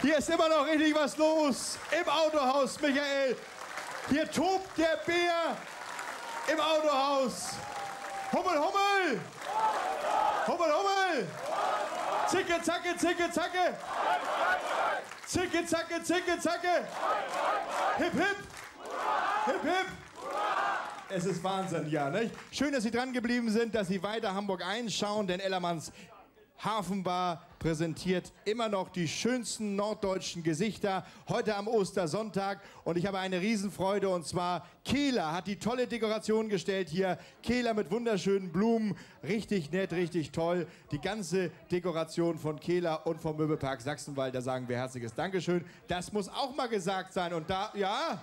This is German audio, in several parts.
Hier ist immer noch richtig was los im Autohaus, Michael. Hier tobt der Bär im Autohaus. Hummel, Hummel! Hummel, Hummel! Zicke, zacke, zicke, zacke! Zicke, zacke, zicke, zacke! Hip, hip! Hip, hip! Es ist Wahnsinn, ja, nicht? Schön, dass Sie dran geblieben sind, dass Sie weiter Hamburg einschauen, denn Ellermanns Hafenbar präsentiert immer noch die schönsten norddeutschen Gesichter, heute am Ostersonntag. Und ich habe eine Riesenfreude, und zwar Kehler hat die tolle Dekoration gestellt hier. Kehler mit wunderschönen Blumen, richtig nett, richtig toll. Die ganze Dekoration von Kehler und vom Möbelpark Sachsenwald, da sagen wir herzliches Dankeschön. Das muss auch mal gesagt sein, und da, ja...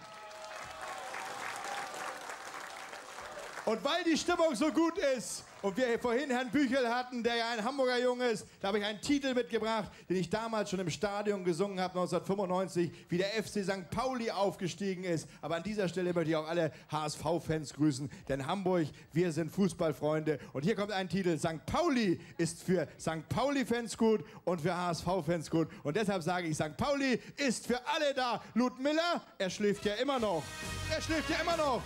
Und weil die Stimmung so gut ist und wir vorhin Herrn Büchel hatten, der ja ein Hamburger Junge ist, da habe ich einen Titel mitgebracht, den ich damals schon im Stadion gesungen habe, 1995, wie der FC St. Pauli aufgestiegen ist. Aber an dieser Stelle möchte ich auch alle HSV-Fans grüßen, denn Hamburg, wir sind Fußballfreunde. Und hier kommt ein Titel, St. Pauli ist für St. Pauli-Fans gut und für HSV-Fans gut. Und deshalb sage ich, St. Pauli ist für alle da. Ludmilla, er schläft ja immer noch. Er schläft ja immer noch.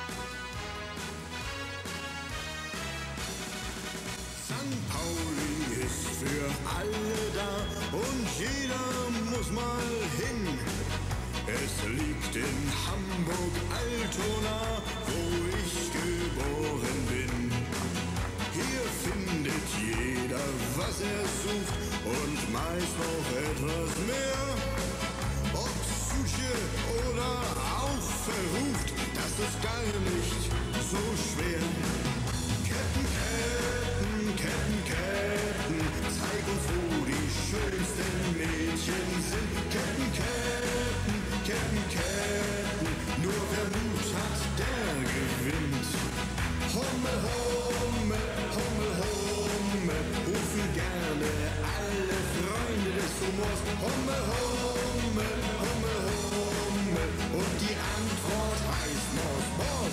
St. Pauli ist für alle da und jeder muss mal hin. Es liegt in Hamburg-Altona, wo ich geboren bin. Hier findet jeder, was er sucht und meist noch etwas mehr. Ob Suche oder auch verrucht, das ist gar nicht so schwer. Ketten, Ketten, Ketten, Ketten, zeig uns, wo die schönsten Mädchen sind. Ketten, Ketten, Ketten, Ketten, nur wer Mut hat, der gewinnt. Hummel, Hummel, Hummel, Hummel, rufen gerne alle Freunde des Humors. Hummel, Hummel, Hummel, Hummel, und die Antwort heißt Mos, Mos.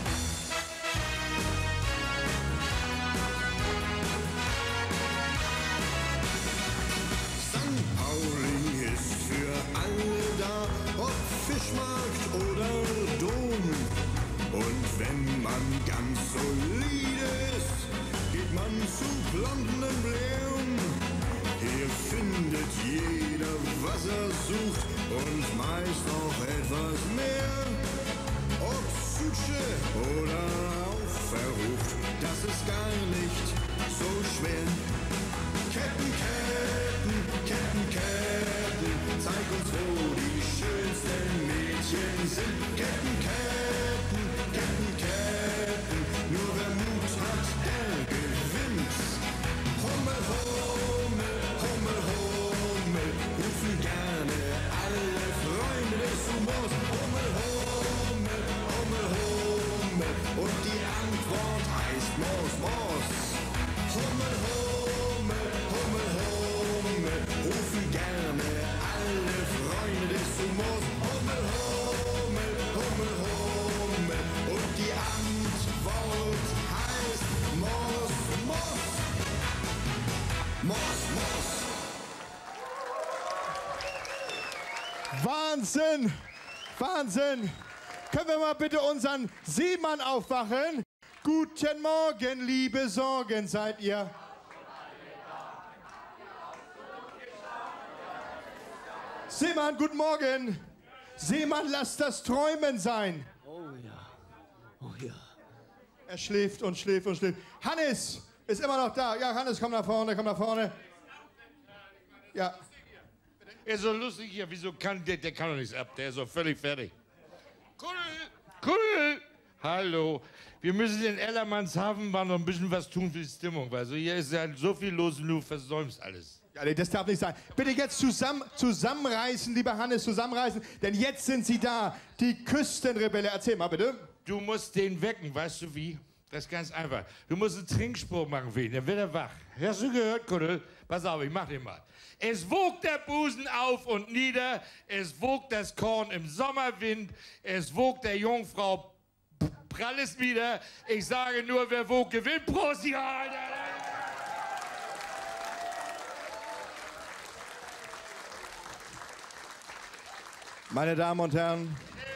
Ob Fischmarkt oder Dom. Und wenn man ganz solide ist, geht man zu Blonden Embleem. Hier findet jeder, was er sucht und meist noch etwas mehr. Ob Suche oder auch verrucht, das ist gar nicht so schwer. Ketten, Ketten, Ketten, Ketten, zeig uns, wo die schönsten Mädchen sind. Ketten, Ketten, Ketten, Ketten, nur wer Mut hat, der gewinnt. Hummel, Hummel, Hummel, Hummel, rufen gerne alle Freunde des Humors. Hummel, Hummel, Hummel, Hummel, und die Antwort heißt Mos, Mos. Hummel, Hummel, Hummel, Hummel, rufen gerne alle Freunde des Humors. Hummel, Hummel, Hummel, Hummel, und die Antwort heißt Mos, Mos. Mos, Mos. Wahnsinn! Wahnsinn! Können wir mal bitte unseren Seemann aufwachen? Guten Morgen, liebe Sorgen, seid ihr? Seemann, guten Morgen! Seemann, lass das Träumen sein! Oh ja, oh ja. Er schläft und schläft und schläft. Hannes ist immer noch da. Ja, Hannes, komm nach vorne, komm nach vorne. Ja. Er ist so lustig hier, wieso kann der kann doch nichts ab, der ist so völlig fertig. Cool, hallo. Wir müssen in Ellermanns Hafenbar noch ein bisschen was tun für die Stimmung, weil so hier ist ja so viel los und du versäumst alles. Ja, nee, das darf nicht sein. Bitte jetzt zusammenreißen, lieber Hannes, zusammenreißen, denn jetzt sind sie da, die Küstenrebelle. Erzähl mal bitte. Du musst den wecken, weißt du wie? Das ist ganz einfach. Du musst einen Trinkspruch machen für ihn, dann wird er wach. Hast du gehört, Kuddel? Pass auf, ich mach den mal. Es wogt der Busen auf und nieder, es wogt das Korn im Sommerwind, es wogt der Jungfrau pralles wieder. Ich sage nur, wer wogt, gewinnt. Prost, ja, Alter! Meine Damen und Herren,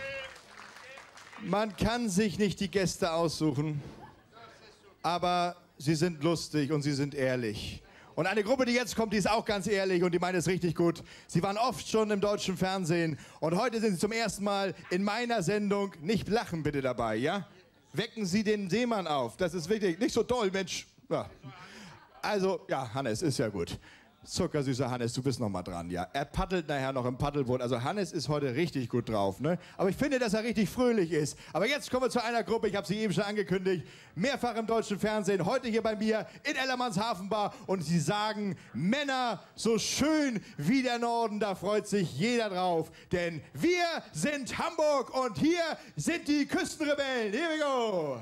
man kann sich nicht die Gäste aussuchen, aber sie sind lustig und sie sind ehrlich. Und eine Gruppe, die jetzt kommt, die ist auch ganz ehrlich und die meint es richtig gut. Sie waren oft schon im deutschen Fernsehen und heute sind sie zum ersten Mal in meiner Sendung. Nicht lachen bitte dabei, ja? Wecken Sie den Seemann auf, das ist wichtig. Nicht so doll, Mensch. Ja. Also, ja, Hannes, ist ja gut. Zuckersüßer Hannes, du bist noch mal dran, ja. Er paddelt nachher noch im Paddelboot. Also Hannes ist heute richtig gut drauf, ne? Aber ich finde, dass er richtig fröhlich ist. Aber jetzt kommen wir zu einer Gruppe, ich habe sie eben schon angekündigt, mehrfach im deutschen Fernsehen, heute hier bei mir in Ellermanns Hafenbar. Und sie sagen, Männer, so schön wie der Norden, da freut sich jeder drauf. Denn wir sind Hamburg und hier sind die Küstenrebellen. Here we go!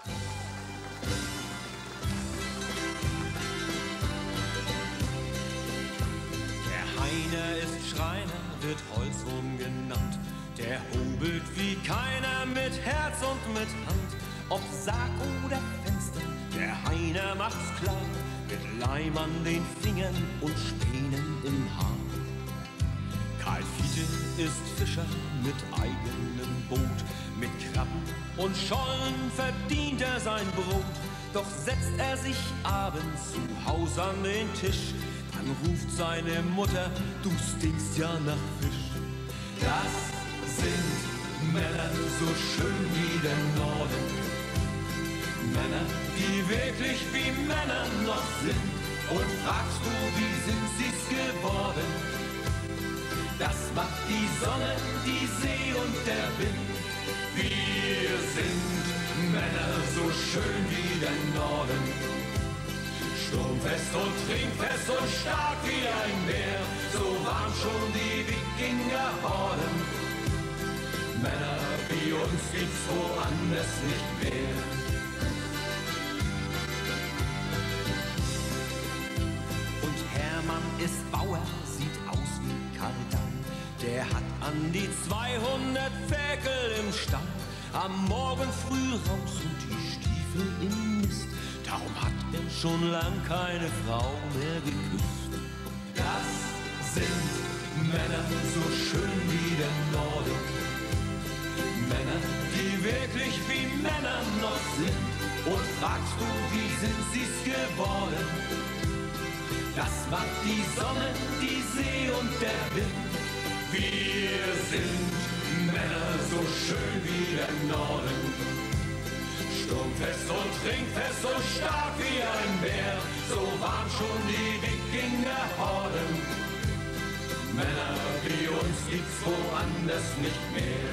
Heiner ist Schreiner, wird Holzwurm genannt. Der hobelt wie keiner mit Herz und mit Hand. Ob Sarg oder Fenster, der Heiner macht's klar. Mit Leim an den Fingern und Spänen im Haar. Karl Fiete ist Fischer mit eigenem Boot. Mit Krabben und Schollen verdient er sein Brot. Doch setzt er sich abends zu Haus an den Tisch. Dann ruft seine Mutter, du stinkst ja nach Fisch. Das sind Männer so schön wie der Norden. Männer, die wirklich wie Männer noch sind. Und fragst du, wie sind sie's geworden? Das macht die Sonne, die See und der Wind. Wir sind Männer so schön wie der Norden. Sturmfest und trinkfest und stark wie ein Bär, so waren schon die Wikingerhorden. Männer wie uns gibt's woanders nicht mehr. Und Hermann ist Bauer, sieht aus wie Karl Damm. Der hat an die 200 Ferkel im Stall. Am Morgen früh raus und die Stiefel im Mist. Darum hat er schon lang keine Frau mehr geküsst. Das sind Männer so schön wie der Norden. Männer, die wirklich wie Männer noch sind. Und fragst du, wie sind sie's geworden? Das macht die Sonne, die See und der Wind. Wir sind Männer so schön wie der Norden. Sturmfest und trinkfest und stark wie ein Bär, so waren schon die Wikingerhorden. Männer wie uns gibt's woanders nicht mehr.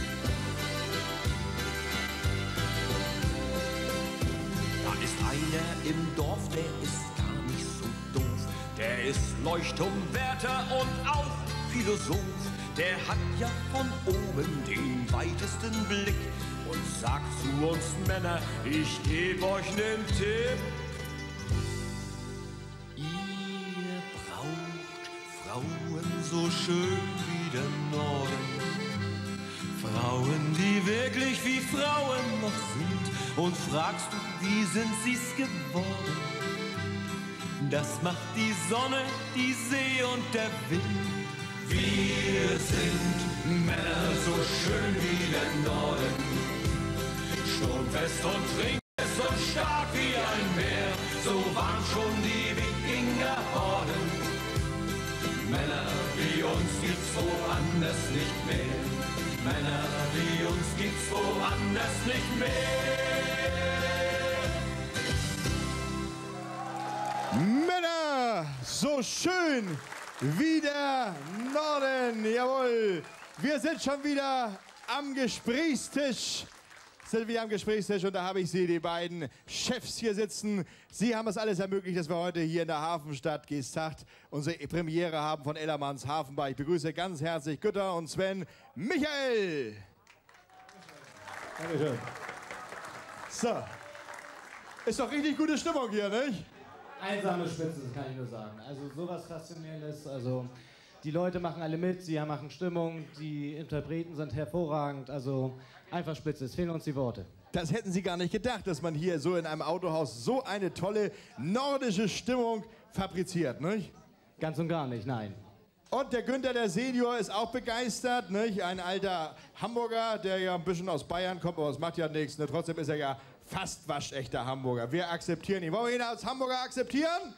Da ist einer im Dorf, der ist gar nicht so doof. Der ist Leuchtturmwärter und auch Philosoph. Der hat ja von oben den weitesten Blick. Und sagt zu uns Männer, ich geb euch nen Tipp. Ihr braucht Frauen so schön wie der Norden. Frauen, die wirklich wie Frauen noch sind. Und fragst du, wie sind sie's geworden? Das macht die Sonne, die See und der Wind. Wir sind Männer so schön wie der Norden. Sturmfest und trinkfest und stark wie ein Bär, so waren schon die Wikingerhorden. Männer wie uns gibt's woanders nicht mehr. Männer wie uns gibt's woanders nicht mehr. Männer, so schön wie der Norden, jawohl. Wir sind schon wieder am Gesprächstisch. Und da habe ich Sie, die beiden Chefs hier sitzen. Sie haben es alles ermöglicht, dass wir heute hier in der Hafenstadt Geesthacht unsere Premiere haben von Ellermanns Hafenbar. Ich begrüße ganz herzlich Gütter und Sven. Michael! Dankeschön. So, ist doch richtig gute Stimmung hier, nicht? Einsame Spitze, das kann ich nur sagen. Also sowas Faszinierendes. Also die Leute machen alle mit, sie machen Stimmung, die Interpreten sind hervorragend. Also einfach spitze, es fehlen uns die Worte. Das hätten Sie gar nicht gedacht, dass man hier so in einem Autohaus so eine tolle nordische Stimmung fabriziert, nicht? Ganz und gar nicht, nein. Und der Günther, der Senior, ist auch begeistert. Nicht? Ein alter Hamburger, der ja ein bisschen aus Bayern kommt, aber das macht ja nichts. Ne? Trotzdem ist er ja fast waschechter Hamburger. Wir akzeptieren ihn. Wollen wir ihn als Hamburger akzeptieren?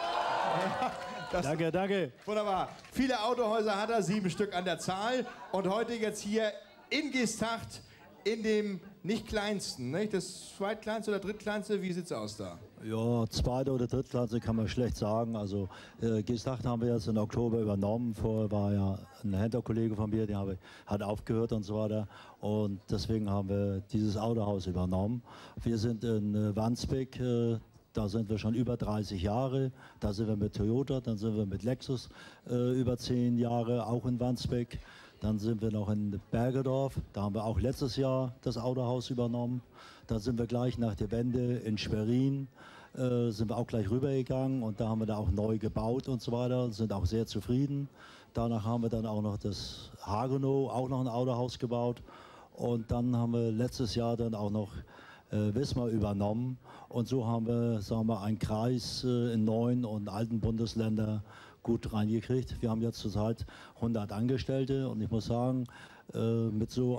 Ja, Danke, danke. Wunderbar. Viele Autohäuser hat er, 7 Stück an der Zahl. Und heute jetzt hier in Geesthacht in dem nicht kleinsten, nicht? Das zweitkleinste oder drittkleinste, wie sieht's aus da? Ja, zweite oder drittklasse kann man schlecht sagen. Also Geesthacht haben wir jetzt im Oktober übernommen. Vorher war ja ein Händlerkollege von mir, der hat aufgehört und so weiter. Und deswegen haben wir dieses Autohaus übernommen. Wir sind in Wandsbek, da sind wir schon über 30 Jahre. Da sind wir mit Toyota, dann sind wir mit Lexus über 10 Jahre, auch in Wandsbek. Dann sind wir noch in Bergedorf, da haben wir auch letztes Jahr das Autohaus übernommen. Dann sind wir gleich nach der Wende in Schwerin, sind wir auch gleich rübergegangen und da haben wir da auch neu gebaut und so weiter, sind auch sehr zufrieden. Danach haben wir dann auch noch das Hagenow, auch noch ein Autohaus gebaut. Und dann haben wir letztes Jahr dann auch noch Wismar übernommen. Und so haben wir, sagen wir, einen Kreis in 9 und alten Bundesländern gut reingekriegt. Wir haben jetzt zurzeit 100 Angestellte und ich muss sagen, mit so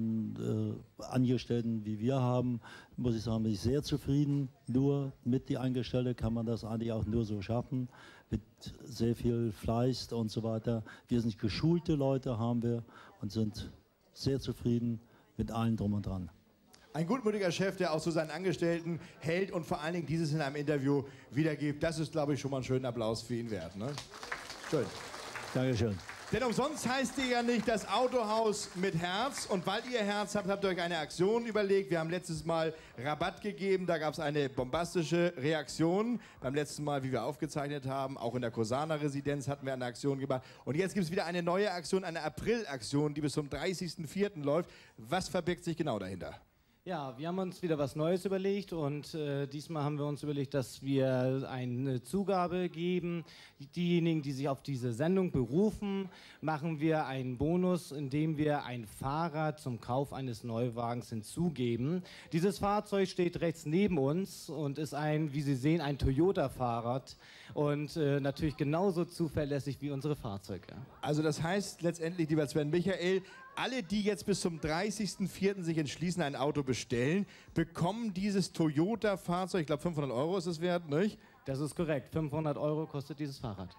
einem Angestellten wie wir haben, muss ich sagen, bin ich sehr zufrieden. Nur mit die Angestellten kann man das eigentlich auch nur so schaffen, mit sehr viel Fleiß und so weiter. Wir sind geschulte Leute, haben wir und sind sehr zufrieden mit allem drum und dran. Ein gutmütiger Chef, der auch so seinen Angestellten hält und vor allen Dingen dieses in einem Interview wiedergibt. Das ist, glaube ich, schon mal einen schönen Applaus für ihn wert. Ne? Schön. Dankeschön. Denn umsonst heißt ihr ja nicht das Autohaus mit Herz. Und weil ihr Herz habt, habt ihr euch eine Aktion überlegt. Wir haben letztes Mal Rabatt gegeben. Da gab es eine bombastische Reaktion. Beim letzten Mal, wie wir aufgezeichnet haben, auch in der Cosana-Residenz hatten wir eine Aktion gemacht. Und jetzt gibt es wieder eine neue Aktion, eine April-Aktion, die bis zum 30.04. läuft. Was verbirgt sich genau dahinter? Ja, wir haben uns wieder was Neues überlegt und diesmal haben wir uns überlegt, dass wir eine Zugabe geben. Diejenigen, die sich auf diese Sendung berufen, machen wir einen Bonus, indem wir ein Fahrrad zum Kauf eines Neuwagens hinzugeben. Dieses Fahrzeug steht rechts neben uns und ist ein, wie Sie sehen, ein Toyota-Fahrrad und natürlich genauso zuverlässig wie unsere Fahrzeuge. Also das heißt letztendlich, lieber Sven Michael, alle, die jetzt bis zum 30.04. sich entschließen, ein Auto bestellen, bekommen dieses Toyota-Fahrzeug, ich glaube 500 € ist es wert, nicht? Das ist korrekt, 500 € kostet dieses Fahrrad.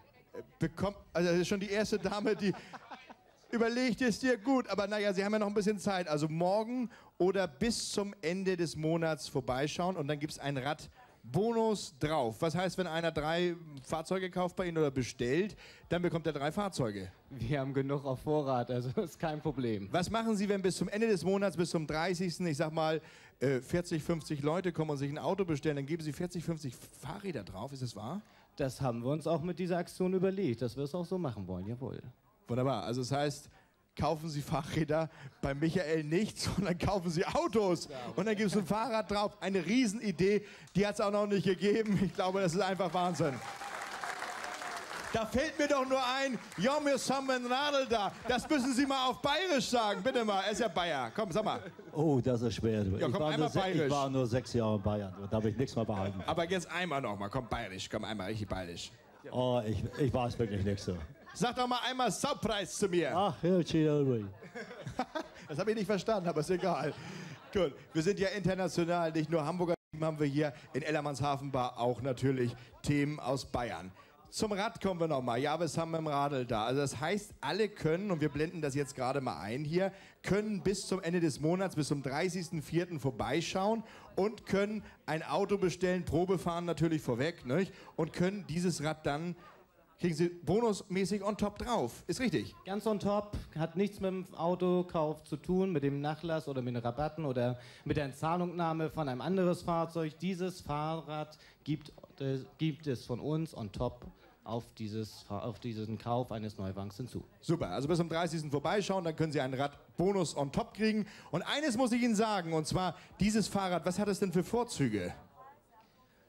Also das ist schon die erste Dame, die überlegt es dir gut, aber naja, Sie haben ja noch ein bisschen Zeit. Also morgen oder bis zum Ende des Monats vorbeischauen und dann gibt es ein Radbonus drauf. Was heißt, wenn einer 3 Fahrzeuge kauft bei Ihnen oder bestellt, dann bekommt er 3 Fahrzeuge? Wir haben genug auf Vorrat, also ist kein Problem. Was machen Sie, wenn bis zum Ende des Monats, bis zum 30., ich sag mal, 40, 50 Leute kommen und sich ein Auto bestellen, dann geben Sie 40, 50 Fahrräder drauf, ist das wahr? Das haben wir uns auch mit dieser Aktion überlegt, dass wir es auch so machen wollen, jawohl. Wunderbar, also das heißt, kaufen Sie Fahrräder bei Michael nicht, sondern kaufen Sie Autos. Und dann gibt es ein Fahrrad drauf. Eine Riesenidee, die hat es auch noch nicht gegeben. Ich glaube, das ist einfach Wahnsinn. Da fällt mir doch nur ein, ja, wir haben ein Radl da. Das müssen Sie mal auf Bayerisch sagen. Bitte mal, er ist ja Bayer. Komm, sag mal. Oh, das ist schwer. Ja, komm, einmal bayerisch. Ich war nur 6 Jahre in Bayern, da habe ich nichts mehr behalten. Aber jetzt einmal noch mal, komm, bayerisch. Komm, einmal richtig bayerisch. Oh, ich weiß wirklich nicht so. Sag doch mal einmal Subpreis zu mir. Ach, Herr Chilwell. Das habe ich nicht verstanden, aber ist egal. Gut, wir sind ja international, nicht nur Hamburger Themen haben wir hier in Ellermannshafen Bar, auch natürlich Themen aus Bayern. Zum Rad kommen wir nochmal. Ja, was haben wir im Radl da? Also das heißt, alle können, und wir blenden das jetzt gerade mal ein hier, können bis zum Ende des Monats, bis zum 30.04. vorbeischauen und können ein Auto bestellen, Probe fahren natürlich vorweg, nicht? Und können dieses Rad dann, kriegen Sie bonusmäßig on top drauf. Ist richtig? Ganz on top, hat nichts mit dem Autokauf zu tun, mit dem Nachlass oder mit den Rabatten oder mit der Entzahlungnahme von einem anderes Fahrzeug. Dieses Fahrrad gibt es von uns on top auf diesen Kauf eines Neuwagens hinzu. Super, also bis zum 30. vorbeischauen, dann können Sie einen Radbonus on top kriegen. Und eines muss ich Ihnen sagen, und zwar dieses Fahrrad, was hat es denn für Vorzüge?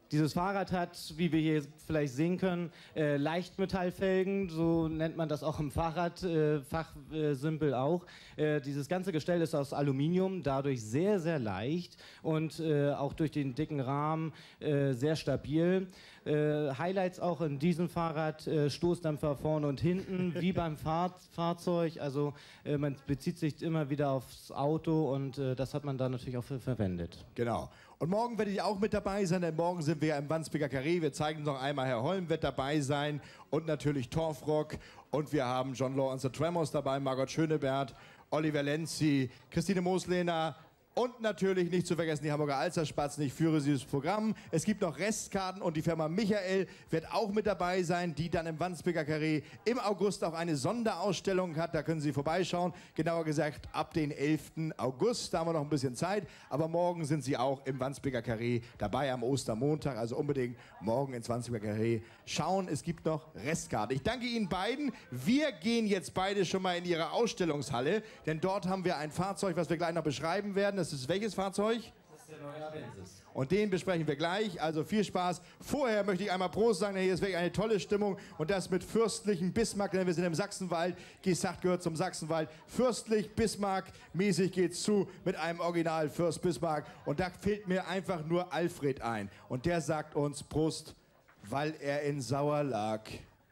Dieses Fahrrad hat, wie wir hier vielleicht sehen können, Leichtmetallfelgen, so nennt man das auch im Fahrradfachsimpel auch. Dieses ganze Gestell ist aus Aluminium, dadurch sehr, sehr leicht und auch durch den dicken Rahmen sehr stabil. Highlights auch in diesem Fahrrad, Stoßdämpfer vorne und hinten, wie beim Fahrzeug. Also man bezieht sich immer wieder aufs Auto und das hat man da natürlich auch verwendet. Genau. Und morgen werde ich auch mit dabei sein, denn morgen sind wir im Wandsbeker Carré. Wir zeigen noch einmal, Herr Holm wird dabei sein und natürlich Torfrock. Und wir haben John Law und The Tremors dabei, Margot Schönebert, Oliver Lenzi, Christine Moslehner. Und natürlich nicht zu vergessen die Hamburger Alsterspatzen. Ich führe dieses Programm. Es gibt noch Restkarten und die Firma Michael wird auch mit dabei sein, die dann im Wandsbeker Carré im August auch eine Sonderausstellung hat. Da können Sie vorbeischauen. Genauer gesagt ab den 11. August. Da haben wir noch ein bisschen Zeit. Aber morgen sind Sie auch im Wandsbeker Carré dabei am Ostermontag. Also unbedingt morgen ins Wandsbeker Carré schauen. Es gibt noch Restkarten. Ich danke Ihnen beiden. Wir gehen jetzt beide schon mal in Ihre Ausstellungshalle. Denn dort haben wir ein Fahrzeug, was wir gleich noch beschreiben werden. Das ist welches Fahrzeug? Das ist der neue Avensis. Und den besprechen wir gleich. Also viel Spaß. Vorher möchte ich einmal Prost sagen, denn hier ist wirklich eine tolle Stimmung. Und das mit fürstlichem Bismarck, denn wir sind im Sachsenwald. Gesacht gehört zum Sachsenwald. Fürstlich, Bismarck-mäßig geht's zu mit einem Original Fürst Bismarck. Und da fehlt mir einfach nur Alfred ein. Und der sagt uns Prost, weil er in Sauer lag.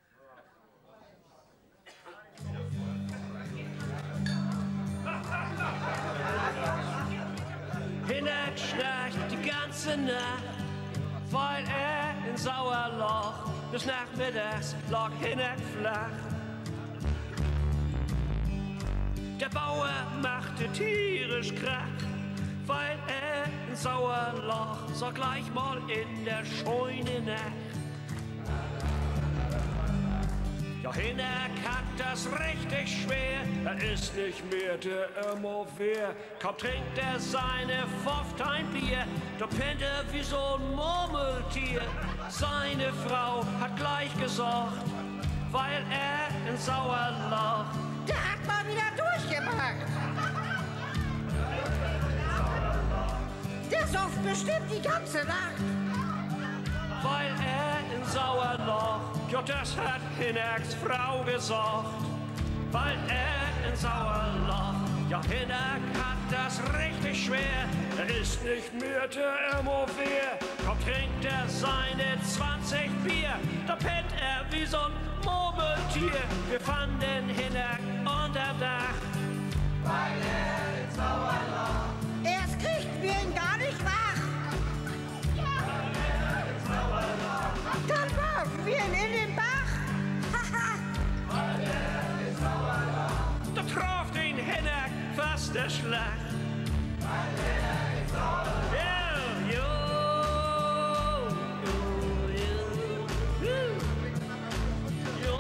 Hinek schnarcht die ganze Nacht, weil er in Sauerloch bis nachmittags lag Hinek flach. Der Bauer machte tierisch Krach, weil er in Sauerloch so gleich mal in der Scheune nach. Ja, Hinek hat das richtig schwer, er ist nicht mehr der Immover. Kaum trinkt er seine 15 Bier, da pennt er wie so ein Murmeltier. Seine Frau hat gleich gesagt, weil er in Sauerloch, der hat mal wieder durchgemacht. Der sauft bestimmt die ganze Nacht. weil er in Sauerloch, ja das hat Hinnerks Frau gesagt, weil er in Sauerloch, ja Hinnerk hat das richtig schwer, er ist nicht mehr der Immover, kaum trinkt er seine 20 Bier, da pennt er wie so ein Murmeltier, wir fanden Hinnerk unterm Dach, weil er in Sauerloch, Erst kriegten wir ihn gar nicht wach. Dann warfen wir ihn in den Bach. da traf den Hinnerk fast der Schlag. Ja, jo, jo, jo,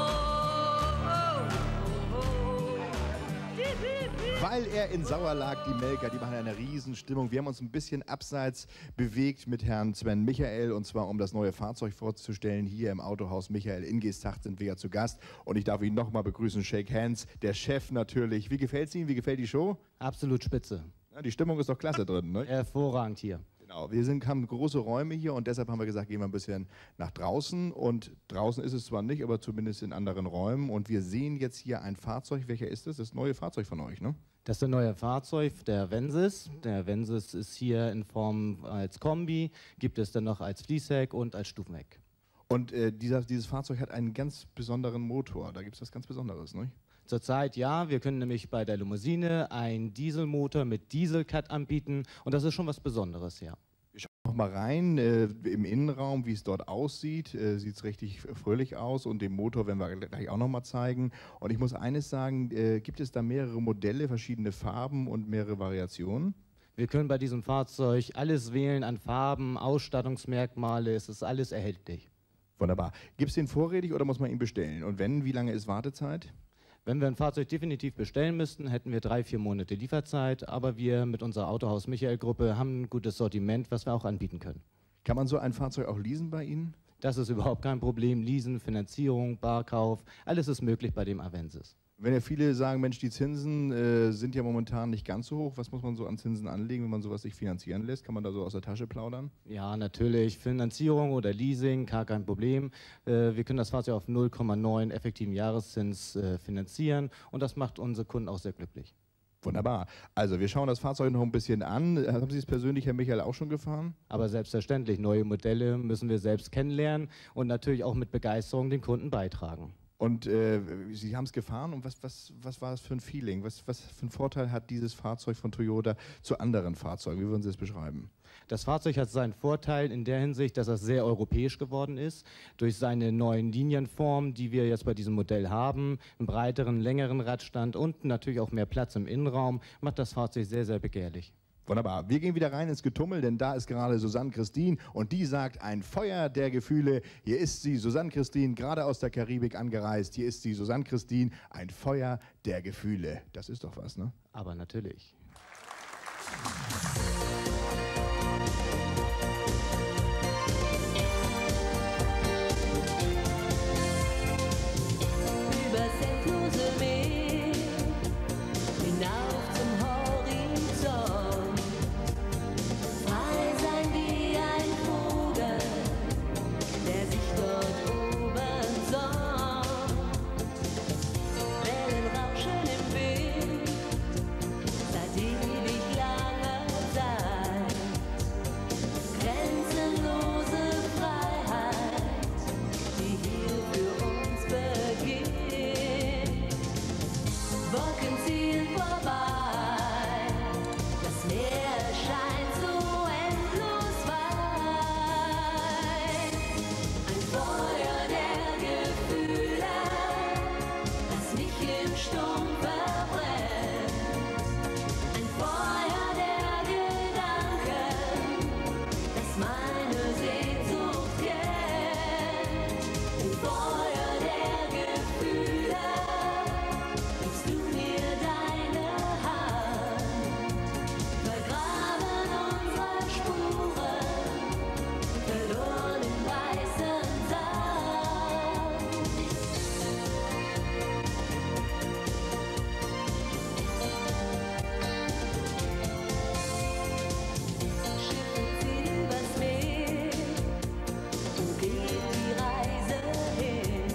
Weil er in Sauer lag, die Melker, die machen eine Riesenstimmung. Wir haben uns ein bisschen abseits bewegt mit Herrn Sven Michael, und zwar um das neue Fahrzeug vorzustellen. Hier im Autohaus Michael in Geesthacht sind wir ja zu Gast. Und ich darf ihn nochmal begrüßen, Shake Hands, der Chef natürlich. Wie gefällt es Ihnen? Wie gefällt die Show? Absolut spitze. Ja, die Stimmung ist doch klasse drin, ne? Hervorragend hier. Genau, haben große Räume hier und deshalb haben wir gesagt, gehen wir ein bisschen nach draußen. Und draußen ist es zwar nicht, aber zumindest in anderen Räumen. Und wir sehen jetzt hier ein Fahrzeug. Welcher ist das? Das neue Fahrzeug von euch, ne? Das ist ein neues Fahrzeug, der Avensis. Der Avensis ist hier in Form als Kombi, gibt es dann noch als Fließheck und als Stufenheck. Und dieses Fahrzeug hat einen ganz besonderen Motor. Da gibt es was ganz Besonderes, ne? Zurzeit ja, wir können nämlich bei der Limousine einen Dieselmotor mit Dieselcut anbieten und das ist schon was Besonderes, ja. Wir schauen noch mal rein im Innenraum, wie es dort aussieht. Sieht es richtig fröhlich aus und den Motor werden wir gleich auch noch mal zeigen. Und ich muss eines sagen, gibt es da mehrere Modelle, verschiedene Farben und mehrere Variationen? Wir können bei diesem Fahrzeug alles wählen an Farben, Ausstattungsmerkmale, es ist alles erhältlich. Wunderbar. Gibt es den vorrätig oder muss man ihn bestellen? Und wenn, wie lange ist Wartezeit? Wenn wir ein Fahrzeug definitiv bestellen müssten, hätten wir 3-4 Monate Lieferzeit, aber wir mit unserer Autohaus Michael Gruppe haben ein gutes Sortiment, was wir auch anbieten können. Kann man so ein Fahrzeug auch leasen bei Ihnen? Das ist überhaupt kein Problem. Leasen, Finanzierung, Barkauf, alles ist möglich bei dem Avensis. Wenn ja viele sagen, Mensch, die Zinsen sind ja momentan nicht ganz so hoch. Was muss man so an Zinsen anlegen, wenn man sowas sich finanzieren lässt? Kann man da so aus der Tasche plaudern? Ja, natürlich. Finanzierung oder Leasing, gar kein Problem. Wir können das Fahrzeug auf 0,9 effektiven Jahreszins finanzieren und das macht unsere Kunden auch sehr glücklich. Wunderbar. Also wir schauen das Fahrzeug noch ein bisschen an. Haben Sie es persönlich, Herr Michael, auch schon gefahren? Aber selbstverständlich, neue Modelle müssen wir selbst kennenlernen und natürlich auch mit Begeisterung den Kunden beitragen. Und Sie haben es gefahren und was war das für ein Feeling? Was für einen Vorteil hat dieses Fahrzeug von Toyota zu anderen Fahrzeugen? Wie würden Sie es beschreiben? Das Fahrzeug hat seinen Vorteil in der Hinsicht, dass es sehr europäisch geworden ist. Durch seine neuen Linienformen, die wir jetzt bei diesem Modell haben, einen breiteren, längeren Radstand und natürlich auch mehr Platz im Innenraum, macht das Fahrzeug sehr, sehr begehrlich. Wunderbar. Wir gehen wieder rein ins Getummel, denn da ist gerade Susanne Christine und die sagt, ein Feuer der Gefühle. Hier ist sie, Susanne Christine, gerade aus der Karibik angereist. Hier ist sie, Susanne Christine, ein Feuer der Gefühle. Das ist doch was, ne? Aber natürlich. Übers endlose Meer, hinauf zum Horizont, frei sein wie ein Vogel, der sich dort oben sonnt. Wellen rauschen im Wind, seit ewig langer Zeit. Grenzenlose Freiheit, die hier für uns beginnt. Wolken ziehen vorbei, das Meer erscheint so endlos weit. Ein Feuer der Gefühle, das mich im Sturm verbrennt. Ein Feuer der Gedanken, das meine Sehnsucht kennt. Ein Feuer der Gefühle, gibst du mir deine Hand. Vergraben unsere Spuren, verloren im weißen Sand. Schiffe ziehen übers Meer, wo geht die Reise hin?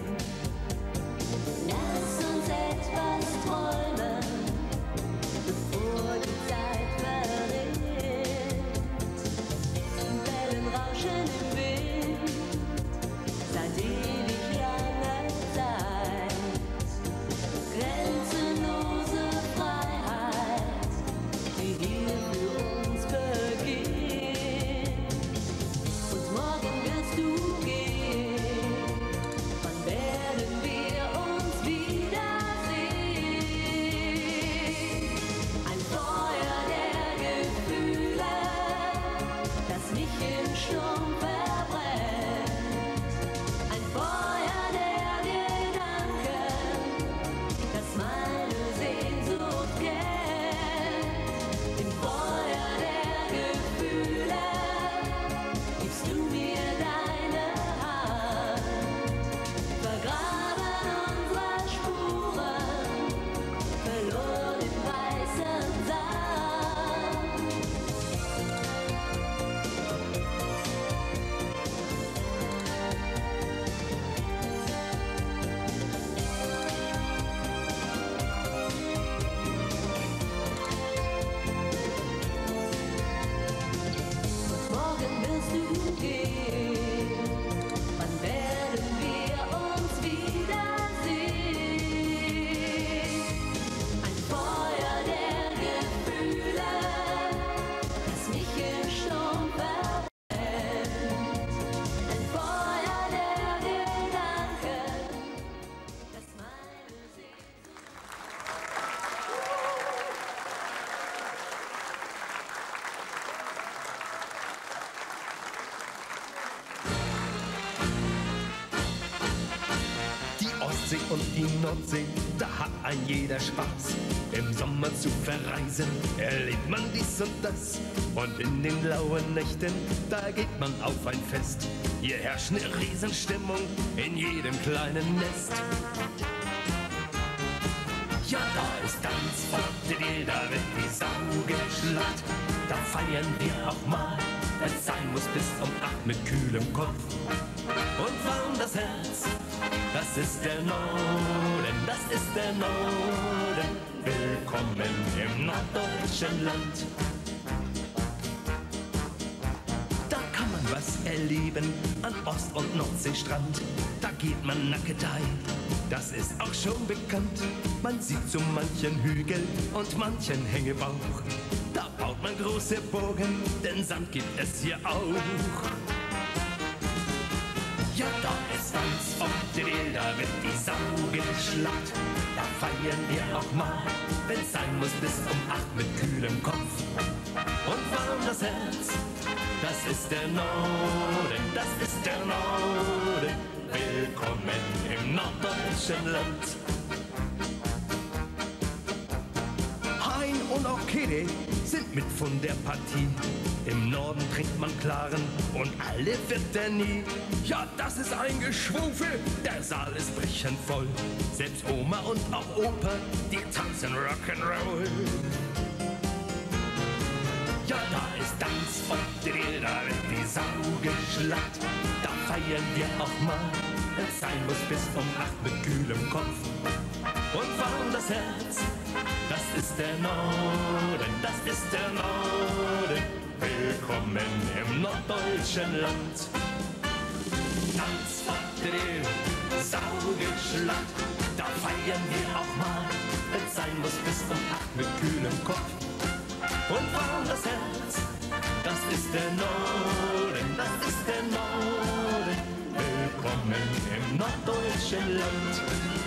Lass uns etwas träumen, bevor die Zeit verrinnt. Wellen rauschen im Wind, seit ewig langer Zeit. Grenzenlose Freiheit, die hier für uns beginnt. Und morgen wirst du gehen, wann werden wir uns wiedersehen? Ein Feuer der Gefühle, das mich im Sturm verbrennt. Ein Feuer der Gedanken, das meine Sehnsucht kennt. Im Feuer der Gefühle gibst du mir deine Hand. Vergraben unsere Spuren, verloren im weißen Sand. Morgen wirst du gehen, wann werden wir uns wiedersehen? Ein Feuer der Gefühle, das mich im Sturm verbrennt. Ein Feuer der Gedanken, das meine Sehnsucht. Die Ostsee und die Nordsee, da hat ein jeder Spaß. Im Sommer zu verreisen, erlebt man dies und das. Und in den lauen Nächten, da geht man auf ein Fest. Hier herrscht eine Riesenstimmung in jedem kleinen Nest. Drill, da wird die Sau geschlacht. Da feiern wir auch mal, wenn's sein muss, bis um 8 mit kühlem Kopf. Und warm das Herz, das ist der Norden, das ist der Norden. Willkommen im norddeutschen Land. Da kann man was erleben an Ost- und Nordseestrand. Da geht man nacket ein, das ist auch schon bekannt. Man sieht so manchen Hügel und manchen Hängebauch. Da baut man große Burgen, denn Sand gibt es hier auch. Ja, da ist Tanz und Drill, da wird die Sau geschlacht. Da feiern wir auch mal, wenn's sein muss, bis um 8 mit kühlem Kopf. Und warm das Herz, das ist der Norden, das ist der Norden. Willkommen im norddeutschen Land. Hein und auch Kede sind mit von der Partie. Im Norden trinkt man klaren und alle wird er nie. Ja, das ist ein Geschwufel, der Saal ist brechend voll. Selbst Oma und auch Opa, die tanzen Rock'n'Roll. Ja, da ist Tanz und Drill, da wird die Sau geschlacht. Da feiern wir auch mal, wenn's sein muss, bis um 8 mit kühlem Kopf. Und warm das Herz, das ist der Norden, das ist der Norden. Willkommen im norddeutschen Land. Tanz und Drill, Sau geschlacht. Da feiern wir auch mal, wenn's sein muss, bis um 8 mit kühlem Kopf. Und warm das Herz, das ist der Norden, das ist der Norden. Willkommen im norddeutschen Land.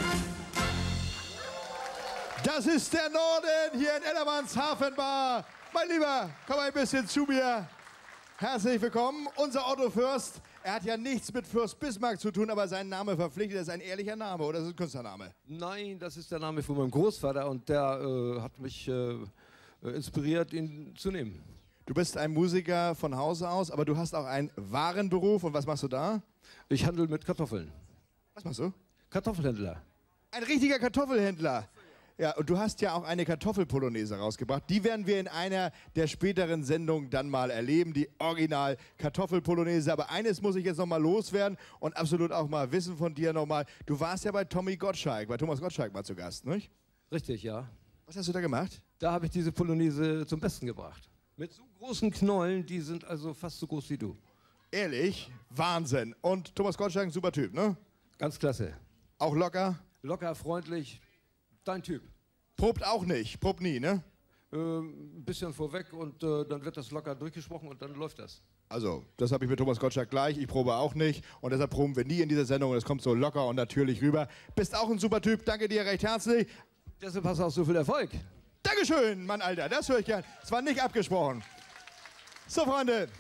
Das ist der Norden hier in Ellermanns Hafenbar. Mein Lieber, komm ein bisschen zu mir. Herzlich willkommen. Unser Otto Fürst, er hat ja nichts mit Fürst Bismarck zu tun, aber sein Name verpflichtet, das ist ein ehrlicher Name oder ist es ein Künstlername? Nein, das ist der Name von meinem Großvater und der hat mich inspiriert, ihn zu nehmen. Du bist ein Musiker von Hause aus, aber du hast auch einen wahren Beruf. Und was machst du da? Ich handle mit Kartoffeln. Was machst du? Kartoffelhändler. Ein richtiger Kartoffelhändler. Ja, und du hast ja auch eine Kartoffelpolonaise rausgebracht. Die werden wir in einer der späteren Sendungen dann mal erleben, die Original Kartoffelpolonaise. Aber eines muss ich jetzt noch mal loswerden und absolut auch mal wissen von dir noch mal. Du warst ja bei Tommy Gottschalk, bei Thomas Gottschalk mal zu Gast, nicht? Richtig, ja. Was hast du da gemacht? Da habe ich diese Polonaise zum Besten gebracht. Mit so großen Knollen, die sind also fast so groß wie du. Ehrlich? Wahnsinn. Und Thomas Gottschalk, ein super Typ, ne? Ganz klasse. Auch locker? Locker, freundlich. Dein Typ. Probt auch nicht. Probt nie, ne? Ein bisschen vorweg und dann wird das locker durchgesprochen und dann läuft das. Also, das habe ich mit Thomas Gottschalk gleich. Ich probe auch nicht. Und deshalb proben wir nie in dieser Sendung. Und es kommt so locker und natürlich rüber. Bist auch ein super Typ. Danke dir recht herzlich. Deshalb hast du auch so viel Erfolg. Dankeschön, Mann, Alter. Das höre ich gern. Es war nicht abgesprochen. So, Freunde.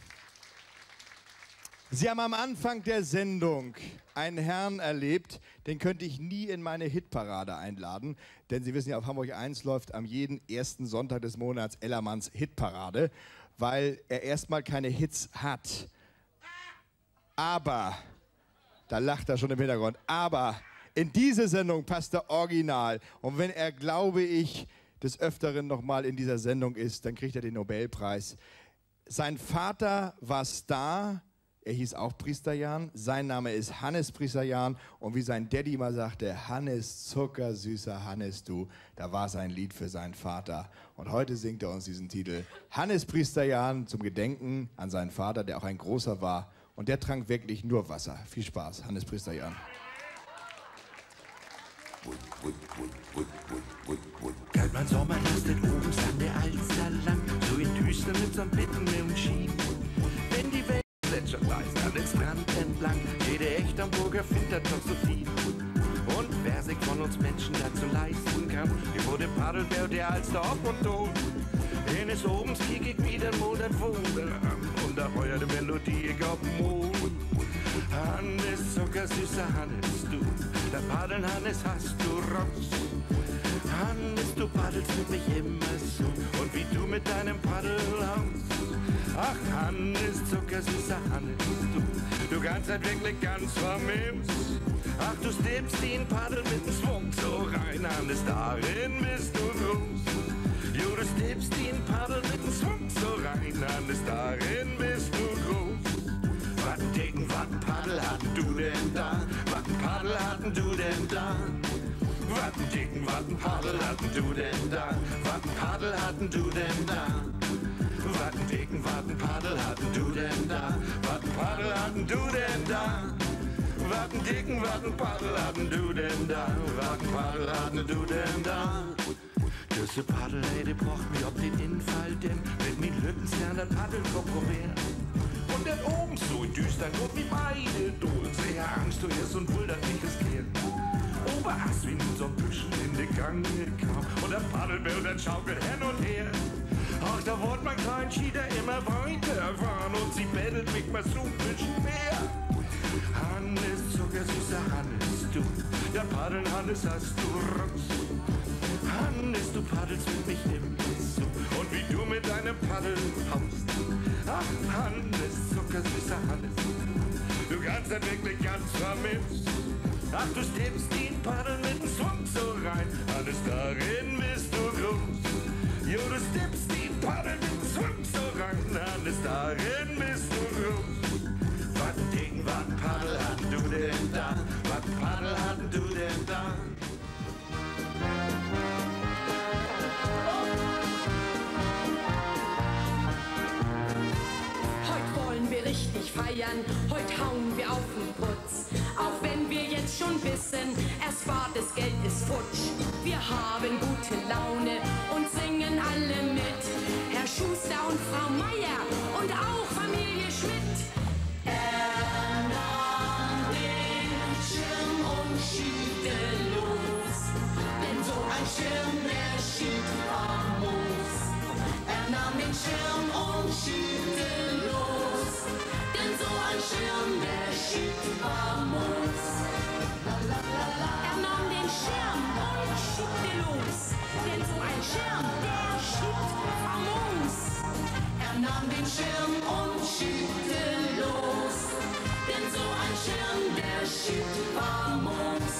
Sie haben am Anfang der Sendung einen Herrn erlebt, den könnte ich nie in meine Hitparade einladen. Denn Sie wissen ja, auf Hamburg 1 läuft am jeden ersten Sonntag des Monats Ellermanns Hitparade, weil er erstmal keine Hits hat. Aber, da lacht er schon im Hintergrund, aber in diese Sendung passt er original. Und wenn er, glaube ich, des Öfteren nochmal in dieser Sendung ist, dann kriegt er den Nobelpreis. Sein Vater war Star. Er hieß auch Priester Jan, sein Name ist Hannes Priester Jan und wie sein Daddy immer sagte, Hannes, zuckersüßer Hannes, du, da war sein Lied für seinen Vater. Und heute singt er uns diesen Titel, Hannes Priester Jan zum Gedenken an seinen Vater, der auch ein großer war und der trank wirklich nur Wasser. Viel Spaß, Hannes Priester Jan. Kalt mein Sommer lastet oben an der Alster lang, so in Düster mit so'm Bitten im Schien. Wenn die Welt schon weiß, an den Strand entlang, jede echt Hamburger findet doch so viel. Und wer sich von uns Menschen dazu leisten kann, die wurde Paddelbär, der Alster ob und tot. In es obens kiek ich wieder Monat Wunder an, und da heuerte Melodie ich auf den Mond. Hannes, zuckersüßer Hannes, du, da paddeln Hannes hast du Rotz. Hannes, du paddelst für mich immer so, und wie du mit deinem Paddel haust. Ach Hannes, zuckersüßer Hannes, du kannst halt wirklich ganz vermisst. Ach, du steppst den Paddel mit dem Schwung so rein, Hannes, darin bist du groß. du denn da? Watten Paddel hatten du denn da? Watten Dicken, Watten Paddel hatten du denn da? Watten Paddel hatten du denn da? Watten Dicken, Watten Paddel hatten du denn da? Watten Paddel hatten du denn da? Düsse Paddel, ey, die braucht mich ob den Infall denn mit mir Lüttensern das Paddel probieren. Und dann oben so in düstern Grund wie beide Dulz. Sehr Angst, du erst und will das nicht riskieren. Oberhass wie nun so ein Büschen in die Gange kam. Und der Paddelbild, der schaukelt hin und her. Ach, da wollt mein klein Cheater immer weiter fahren. Und sie bettelt mich mal so ein bisschen mehr. Hannes, zuckersüßer Hannes, du. Der Paddeln, Hannes, hast du Rutz. Hannes, du paddelst mit mich immer so. Und wie du mit deinem Paddel haust. Ach, Hannes, zuckersüßer Hannes. Du kannst das wirklich ganz vermisst. Ach, du stimmst den Paddel mit dem Swung so rein. Hannes, darin bist du groß. Jo, du stimmst den Paddel mit dem Swung so rein. Hannes, darin bist du groß. Watten Ding, Watten Paddel hatten du denn da? Watten Paddel hatten du denn da? Richtig feiern, heute hauen wir auf den Putz. Auch wenn wir jetzt schon wissen, erspartes Geld ist futsch. Wir haben gute Laune und singen alle mit. Herr Schuster und Frau Meier und auch Familie Schmidt. Er nahm den Schirm und schiebte los, denn so ein Schirm, der schiebt famos. Er nahm den Schirm und schiebte los, denn so ein Schirm, der schiebt famos. Er nahm den Schirm und schiebte los, denn so ein Schirm, der schiebt famos. Er nahm den Schirm und schiebte los, denn so ein Schirm, der schiebt famos.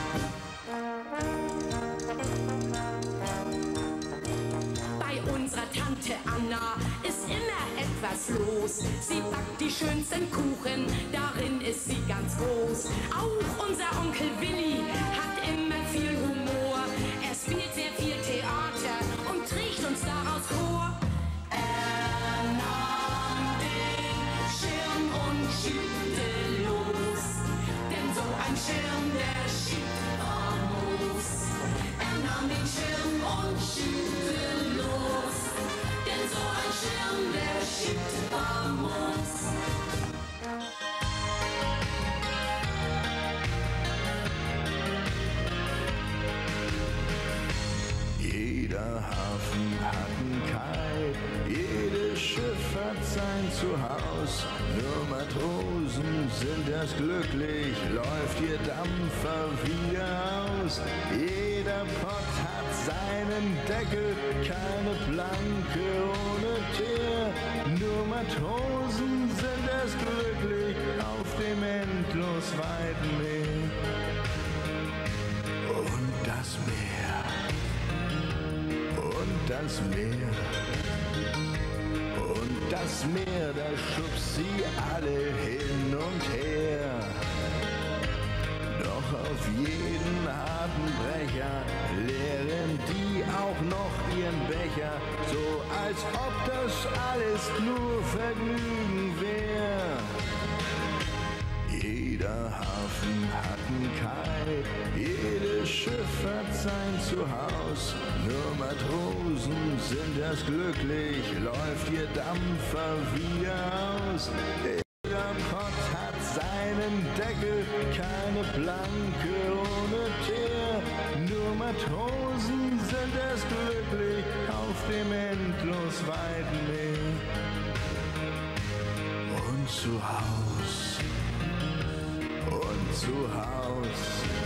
Bei unserer Tante Anna ist immer etwas los. Sie backt die schönsten Kuchen, darin ist sie ganz groß. Auch unser Onkel Willi hat immer viel Humor. Er spielt sehr viel Theater und trägt uns daraus vor. Er nahm den Schirm und schiebte los, denn so ein Schirm, der schiebt famos. Er nahm den Schirm und schiebte los, denn so ein Schirm, der schiebt famos. Jeder Hafen hat einen Kai, jedes Schiff hat sein Zuhause. Nur Matrosen sind erst glücklich, läuft ihr Dampfer wieder aus. Jeder Pott hat seinen Deckel, keine Planke ohne Teer. Nur Matrosen sind erst glücklich auf dem endlos weiten Meer. Und das Meer. Und das Meer, und das Meer, da schubst sie alle hin und her. Doch auf jeden harten Brecher leeren die auch noch ihren Becher, so als ob das alles nur Vergnügen wär. Jeder Hafen hat einen Kai, jedes Schiff hat sein Zuhause. Nur Matrosen sind erst glücklich, läuft ihr Dampfer wieder aus. Jeder Pott hat seinen Deckel, keine Planke ohne Teer. Nur Matrosen sind erst glücklich auf dem endlos weiten Meer. Und zu Haus. Und zu Haus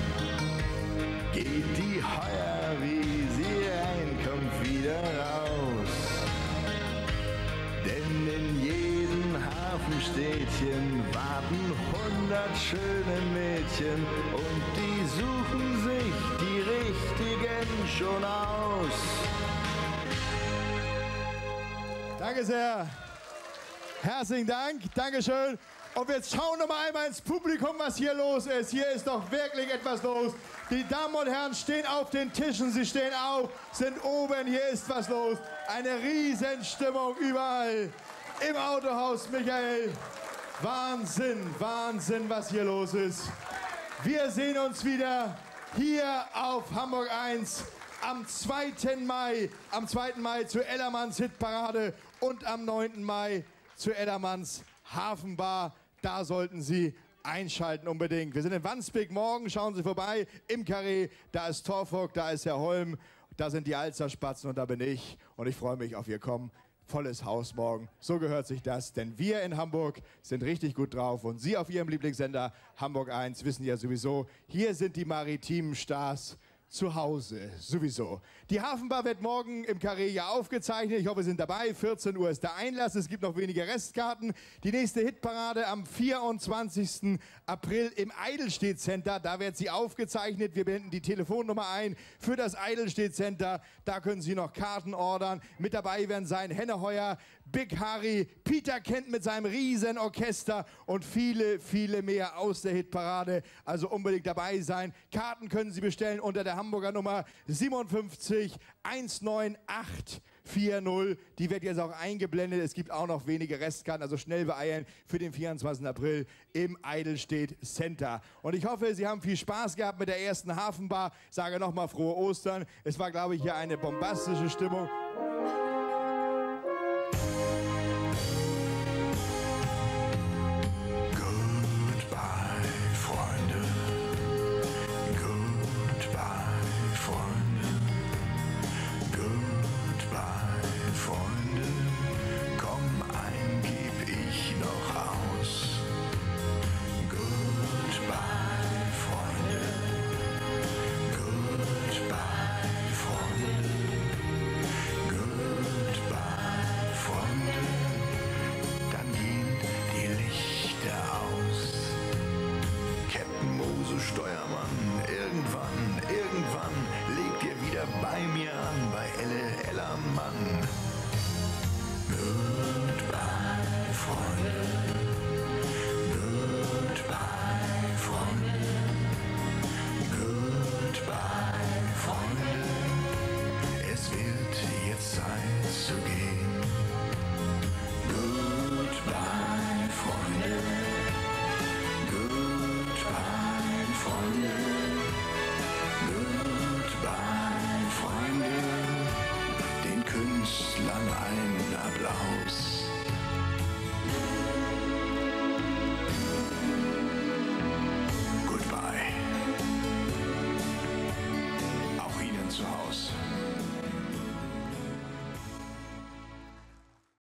geht die Heuer, wie sie reinkommt, wieder raus. Denn in jedem Hafenstädtchen warten 100 schöne Mädchen und die suchen sich die richtigen schon aus. Danke sehr. Herzlichen Dank. Dankeschön. Und wir schauen noch mal einmal ins Publikum, was hier los ist. Hier ist doch wirklich etwas los. Die Damen und Herren stehen auf den Tischen, sie stehen auf, sind oben, hier ist was los. Eine Riesenstimmung überall. Im Autohaus, Michael. Wahnsinn, Wahnsinn, was hier los ist. Wir sehen uns wieder hier auf Hamburg 1 am 2. Mai zur Ellermanns Hitparade und am 9. Mai zur Ellermanns Hafenbar. Da sollten Sie einschalten unbedingt. Wir sind in Wandsbek. Morgen schauen Sie vorbei im Carré. Da ist Torfok, da ist Herr Holm, da sind die Alsterspatzen und da bin ich. Und ich freue mich auf Ihr Kommen. Volles Haus morgen. So gehört sich das, denn wir in Hamburg sind richtig gut drauf. Und Sie auf Ihrem Lieblingssender Hamburg 1 wissen ja sowieso, hier sind die maritimen Stars zu Hause, sowieso. Die Hafenbar wird morgen im Carré ja aufgezeichnet. Ich hoffe, Sie sind dabei. 14 Uhr ist der Einlass. Es gibt noch wenige Restkarten. Die nächste Hitparade am 24. April im Eidelstedt Center. Da wird sie aufgezeichnet. Wir blenden die Telefonnummer ein für das Eidelstedt Center. Da können Sie noch Karten ordern. Mit dabei werden sein Henne Heuer, Big Harry, Peter Kent mit seinem riesen Orchester und viele, viele mehr aus der Hitparade. Also unbedingt dabei sein. Karten können Sie bestellen unter der Hamburger Nummer 57 19840. Die wird jetzt auch eingeblendet. Es gibt auch noch wenige Restkarten, also schnell beeilen für den 24. April im Eidelstedt Center. Und ich hoffe, Sie haben viel Spaß gehabt mit der ersten Hafenbar. Ich sage nochmal frohe Ostern. Es war, glaube ich, hier eine bombastische Stimmung. Steuermann, irgendwann legt ihr wieder bei mir an, bei Elle Ellermann. Goodbye, Freunde. Goodbye, Freunde. Goodbye, Freunde. Es wird jetzt Zeit zu gehen. Goodbye, Freunde. Goodbye, Freunde, den Künstlern einen Applaus.